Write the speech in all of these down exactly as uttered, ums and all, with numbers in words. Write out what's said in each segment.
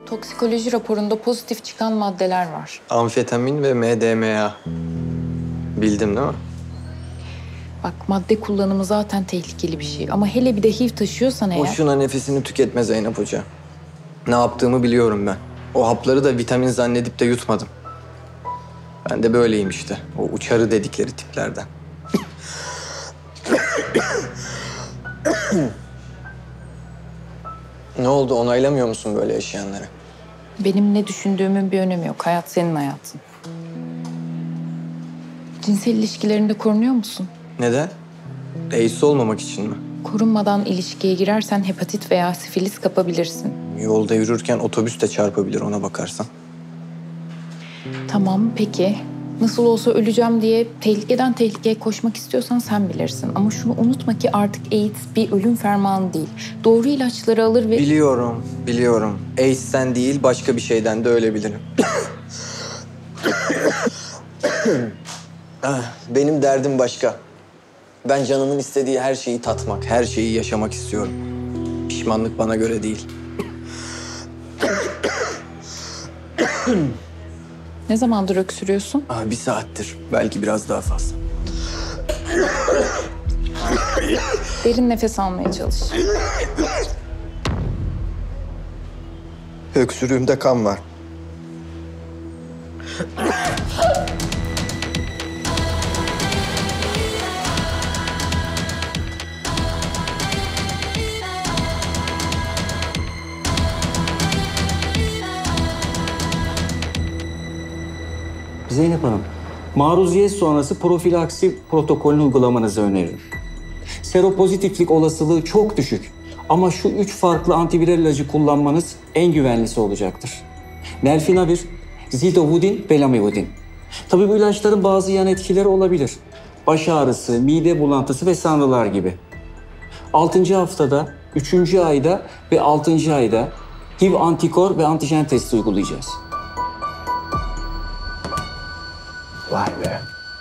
Toksikoloji raporunda pozitif çıkan maddeler var. Amfetamin ve M D M A. Bildim değil mi? Bak, madde kullanımı zaten tehlikeli bir şey. Ama hele bir de H I V taşıyorsan eğer... Boşuna nefesini tüketme Zeynep Hoca. Ne yaptığımı biliyorum ben. O hapları da vitamin zannedip de yutmadım. Ben de böyleyim işte. O uçarı dedikleri tiplerden. Ne oldu? Onaylamıyor musun böyle yaşayanları? Benim ne düşündüğümün bir önemi yok. Hayat senin hayatın. Cinsel ilişkilerinde korunuyor musun? Neden? AIDS olmamak için mi? Korunmadan ilişkiye girersen hepatit veya sifilis kapabilirsin. Yolda yürürken otobüs de çarpabilir ona bakarsan. Tamam, peki. Nasıl olsa öleceğim diye tehlikeden tehlikeye koşmak istiyorsan sen bilirsin. Ama şunu unutma ki artık AIDS bir ölüm fermanı değil. Doğru ilaçları alır ve... Biliyorum, biliyorum. AIDS'ten değil başka bir şeyden de ölebilirim. Benim derdim başka. Ben canımın istediği her şeyi tatmak, her şeyi yaşamak istiyorum. Pişmanlık bana göre değil. Ne zamandır öksürüyorsun? Aa, bir saattir, belki biraz daha fazla. Derin nefes almaya çalış. Öksürüğümde kan var. Zeynep Hanım, maruziyet sonrası profilaksi protokolünü uygulamanızı öneririm. Seropozitiflik olasılığı çok düşük ama şu üç farklı antiviral ilacı kullanmanız en güvenlisi olacaktır. Nelfinavir, zidovudin ve lamivudin. Tabii bu ilaçların bazı yan etkileri olabilir. Baş ağrısı, mide bulantısı ve sanrılar gibi. Altıncı haftada, üçüncü ayda ve altıncı ayda H I V antikor ve antijen testi uygulayacağız. Vay be.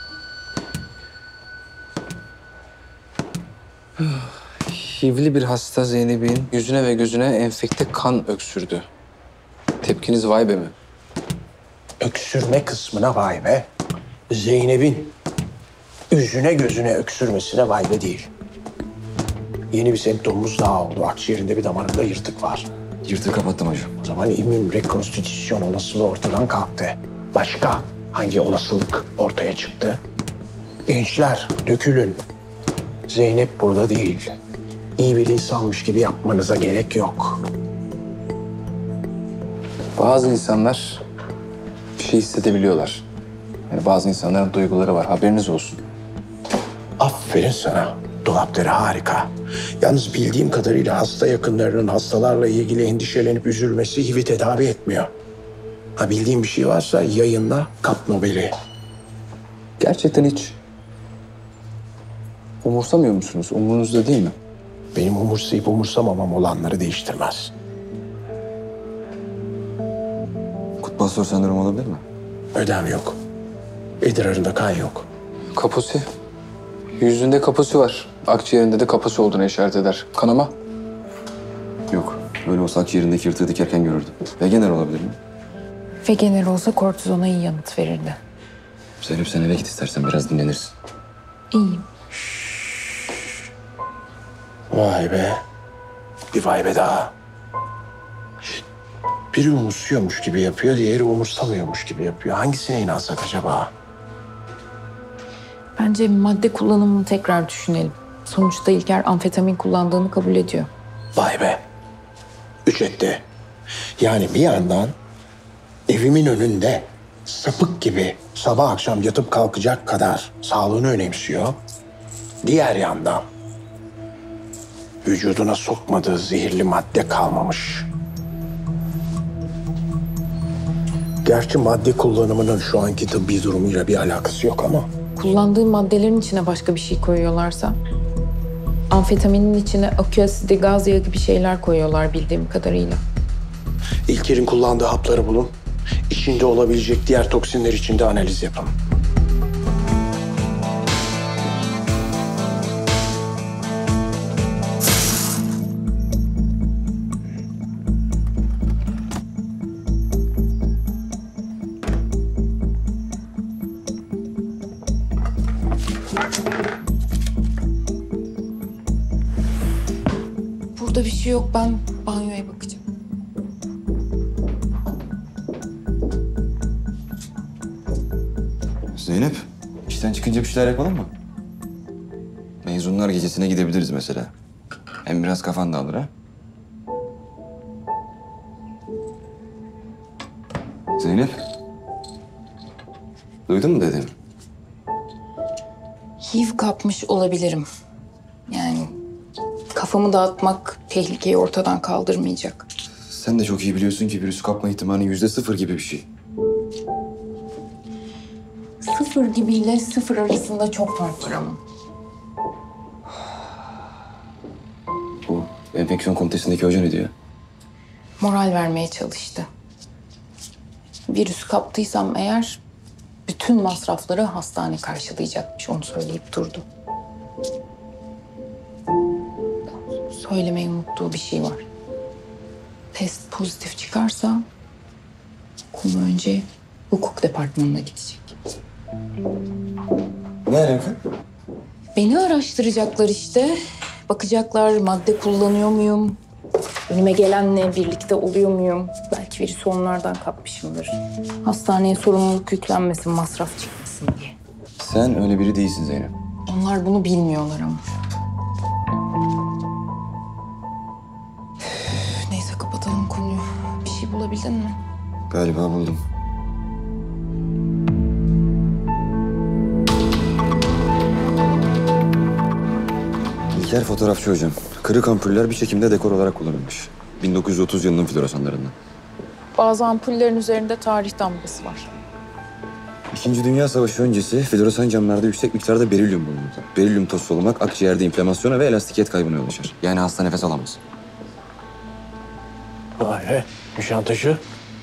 H I V'li bir hasta Zeynep'in yüzüne ve gözüne enfekte kan öksürdü. Tepkiniz vay be mi? Öksürme kısmına vay be. Zeynep'in yüzüne gözüne öksürmesine vay be değil. Yeni bir semptomumuz daha oldu. Akciğerinde bir damarında yırtık var. Yırtığı kapattım hocam. O zaman immün rekonstitüsyon olasılığı ortadan kalktı. Başka hangi olasılık ortaya çıktı? Gençler dökülün. Zeynep burada değil. İyi bir insanmış gibi yapmanıza gerek yok. Bazı insanlar bir şey hissedebiliyorlar. Yani bazı insanların duyguları var. Haberiniz olsun. Aferin sana. Dolapları harika. Yalnız bildiğim kadarıyla hasta yakınlarının hastalarla ilgili endişelenip üzülmesi H I V'i tedavi etmiyor. Ha bildiğim bir şey varsa yayınla, kap Nobel'i. Gerçekten hiç umursamıyor musunuz? Umurunuzda değil mi? Benim umursayıp umursamamam olanları değiştirmez. Kutbastör sendromu olabilir mi? Ödem yok. İdrarında kan yok. Kaposi. Yüzünde kaposi var. Akciğerinde de kaposi olduğunu işaret eder. Kanama? Yok. Öyle olsa akciğerindeki yırtığı dikerken görürdüm. Wegener olabilir mi? Wegener olsa kortizona iyi yanıt verirdi. Zeynep sen eve git istersen biraz dinlenirsin. İyiyim. Vay be. Bir vay be daha. Biri umursuyormuş gibi yapıyor, diğeri umursamıyormuş gibi yapıyor. Hangisine inansak acaba? Bence madde kullanımını tekrar düşünelim. Sonuçta İlker amfetamin kullandığını kabul ediyor. Vay be. Üç etti. Yani bir yandan evimin önünde sapık gibi sabah akşam yatıp kalkacak kadar sağlığını önemsiyor. Diğer yandan vücuduna sokmadığı zehirli madde kalmamış. Gerçi madde kullanımının şu anki tıbbi durumuyla bir alakası yok ama. Kullandığı maddelerin içine başka bir şey koyuyorlarsa... amfetaminin içine aküasidi, gaz yağı gibi şeyler koyuyorlar bildiğim kadarıyla. İlker'in kullandığı hapları bulun. İçinde olabilecek diğer toksinler için de analiz yapın. Burada bir şey yok. Ben banyoya bakacağım. Zeynep, işten çıkınca bir şeyler yapalım mı? Mezunlar gecesine gidebiliriz mesela. Hem biraz kafan dağılır ha. Zeynep. Duydun mu dedim? H I V kapmış olabilirim. Yani kafamı dağıtmak tehlikeyi ortadan kaldırmayacak. Sen de çok iyi biliyorsun ki virüsü kapma ihtimali yüzde sıfır gibi bir şey. Sıfır gibiyle sıfır arasında çok fark var ama. Bu enfeksiyon komitesindeki hoca ne diyor? Moral vermeye çalıştı. Virüs kaptıysam eğer bütün masrafları hastane karşılayacakmış. Onu söyleyip durdu. Söylemeyi unuttuğu bir şey var. Test pozitif çıkarsa konu önce hukuk departmanına gidecek. Ne alaka? Beni araştıracaklar işte. Bakacaklar madde kullanıyor muyum? Önüme gelenle birlikte oluyor muyum? Belki virüsü onlardan kapmışımdır. Hastaneye sorumluluk yüklenmesin, masraf çıkmasın diye. Sen öyle biri değilsin Zeynep. Onlar bunu bilmiyorlar ama. Üf, neyse kapatalım konuyu. Bir şey bulabildin mi? Galiba buldum. İlker fotoğrafçı hocam. Kırık ampuller bir çekimde dekor olarak kullanılmış. bin dokuz yüz otuz yılının floresanlarından. Bazı ampullerin üzerinde tarih damgası var. İkinci Dünya Savaşı öncesi floresan camlarda yüksek miktarda berilyum bulundu. Berilyum toz solumak akciğerde inflamasyona ve elastikiyet kaybına yol açar. Yani hasta nefes alamaz. Vay be. Nişantaşı.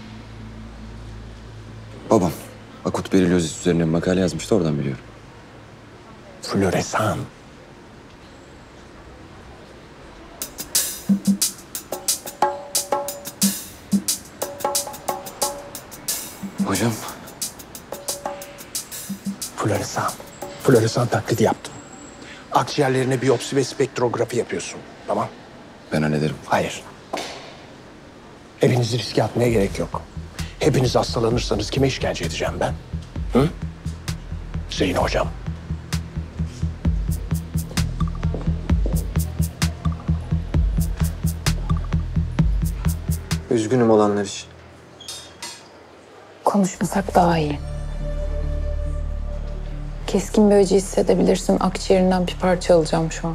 Babam akut berilyozis üzerine bir makale yazmıştı, oradan biliyorum. Floresan. Hocam. Floresan. Floresan taklidi yaptım. Akciğerlerine biyopsi ve spektrografi yapıyorsun. Tamam. Ben hallederim. Hayır. Hepinizi riske atmaya gerek yok. Hepiniz hastalanırsanız kime işkence edeceğim ben? Hı? Zeyno hocam. Üzgünüm olanlar için. Konuşmasak daha iyi. Keskin bir acı hissedebilirsin. Akciğerinden bir parça alacağım şu an.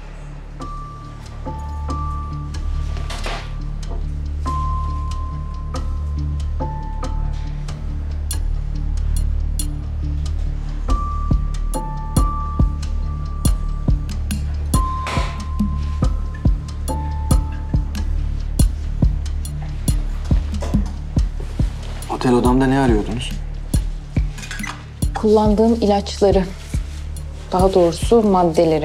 Otel odamda ne arıyordunuz? Kullandığım ilaçları. Daha doğrusu maddeleri.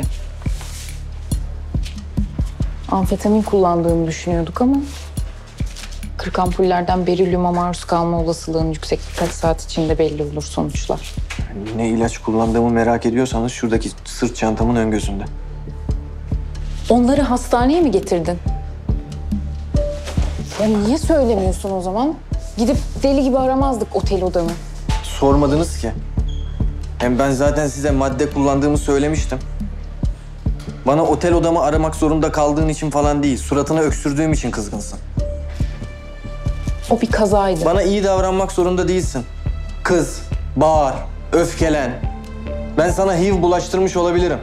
Amfetamin kullandığımı düşünüyorduk ama kırk ampullerden berilyuma maruz kalma olasılığın yüksek, birkaç saat içinde belli olur sonuçlar. Ne ilaç kullandığımı merak ediyorsanız şuradaki sırt çantamın ön gözünde. Onları hastaneye mi getirdin? Ya niye söylemiyorsun o zaman? Gidip deli gibi aramazdık otel odamı. Sormadınız ki. Hem ben zaten size madde kullandığımı söylemiştim. Bana otel odamı aramak zorunda kaldığın için falan değil, suratına öksürdüğüm için kızgınsın. O bir kazaydı. Bana iyi davranmak zorunda değilsin. Kız, bağır, öfkelen. Ben sana H I V bulaştırmış olabilirim.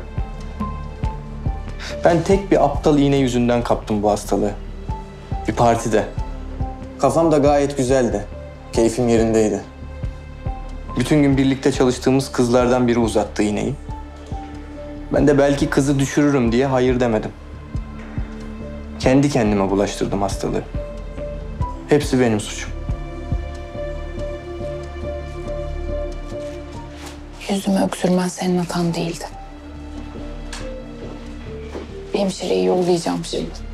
Ben tek bir aptal iğne yüzünden kaptım bu hastalığı. Bir partide. Kafam da gayet güzeldi. Keyfim yerindeydi. Bütün gün birlikte çalıştığımız kızlardan biri uzattı iğneyi. Ben de belki kızı düşürürüm diye hayır demedim. Kendi kendime bulaştırdım hastalığı. Hepsi benim suçum. Yüzüme öksürmen senin hatan değildi. Hemşireyi yollayacağım şimdi.